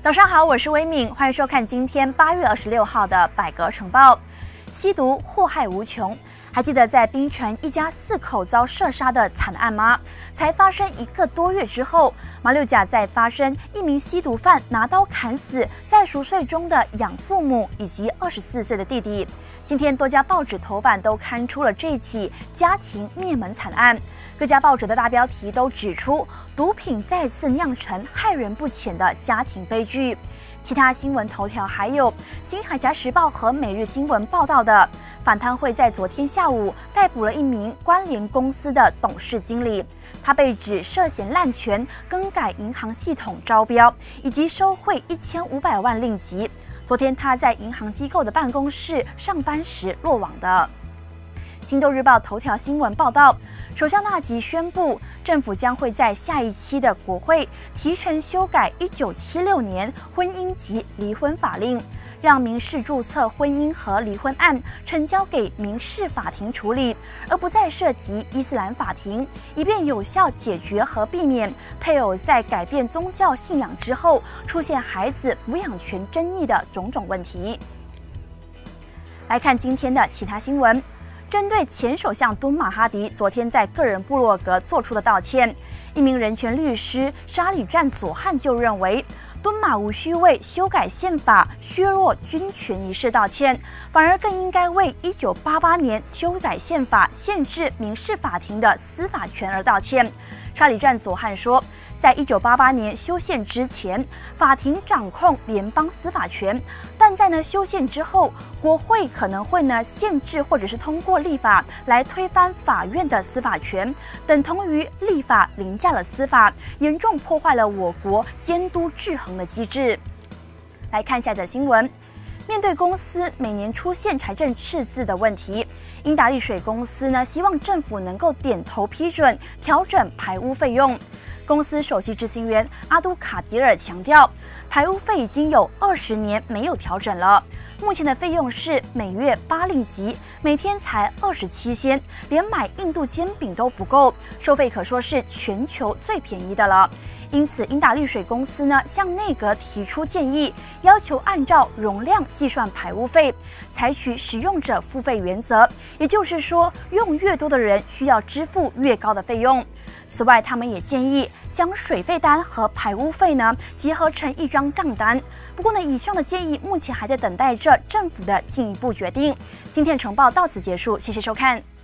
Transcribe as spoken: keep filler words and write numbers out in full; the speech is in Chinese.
早上好，我是威敏，欢迎收看今天八月二十六号的百格晨报。吸毒祸害无穷，还记得在槟城一家四口遭射杀的惨案吗？才发生一个多月之后，马六甲再发生一名吸毒犯拿刀砍死在熟睡中的养父母以及二十四岁的弟弟。今天多家报纸头版都刊出了这起家庭灭门惨案，各家报纸的大标题都指出毒品再次酿成害人不浅的家庭悲剧。其他新闻头条还有新海峡时报和每日新闻报道的反贪会在昨天下午逮捕了一名关联公司的董事经理，他被指涉嫌滥权、更改银行系统招标以及收贿一千五百万令吉。昨天他在银行机构的办公室上班时落网的。金州日报头条新闻报道，首相纳吉宣布，政府将会在下一期的国会提成修改一九七六年婚姻及离婚法令，让民事注册婚姻和离婚案呈交给民事法庭处理，而不再涉及伊斯兰法庭，以便有效解决和避免配偶在改变宗教信仰之后出现孩子抚养权争议的种种问题。来看今天的其他新闻。针对前首相敦马哈迪昨天在个人部落格做出的道歉，一名人权律师沙里战佐汉就认为，敦马无需为修改宪法、削弱军权一事道歉，反而更应该为一九八八年修改宪法、限制民事法庭的司法权而道歉。沙里战佐汉说，在一九八八年修宪之前，法庭掌控联邦司法权，但在呢修宪之后，国会可能会呢限制或者是通过立法来推翻法院的司法权，等同于立法凌驾了司法，严重破坏了我国监督制衡的机制。来看下则新闻。面对公司每年出现财政赤字的问题，英达利水公司呢希望政府能够点头批准调整排污费用。公司首席执行员阿都卡迪尔强调，排污费已经有二十年没有调整了，目前的费用是每月八令吉，每天才二十七仙，连买印度煎饼都不够，收费可说是全球最便宜的了。因此，英达利水公司呢向内阁提出建议，要求按照容量计算排污费，采取使用者付费原则，也就是说，用越多的人需要支付越高的费用。此外，他们也建议将水费单和排污费呢结合成一张账单。不过呢，以上的建议目前还在等待着政府的进一步决定。今天晨报到此结束，谢谢收看。